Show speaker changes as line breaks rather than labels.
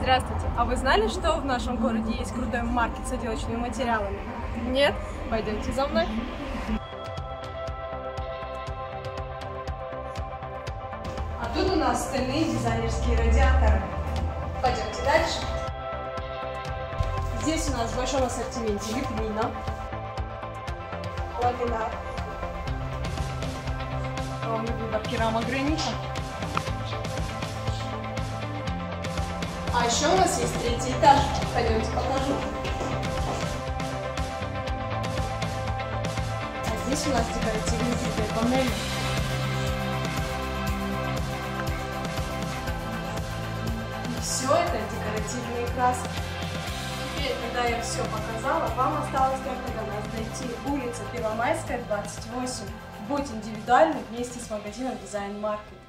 Здравствуйте! А вы знали, что в нашем городе есть крутой маркет с отделочными материалами? Нет? Пойдемте за мной. А тут у нас стальные дизайнерские радиаторы. Пойдемте дальше. Здесь у нас в большом ассортименте лепнина, ламинат, выбор керамогранита. А еще у нас есть третий этаж. Пойдемте покажу. А здесь у нас декоративные цветные панели. И все это декоративные краски. Теперь, когда я все показала, вам осталось только до нас дойти. Улица Первомайская, 28. Будь индивидуальным вместе с магазином Design Market.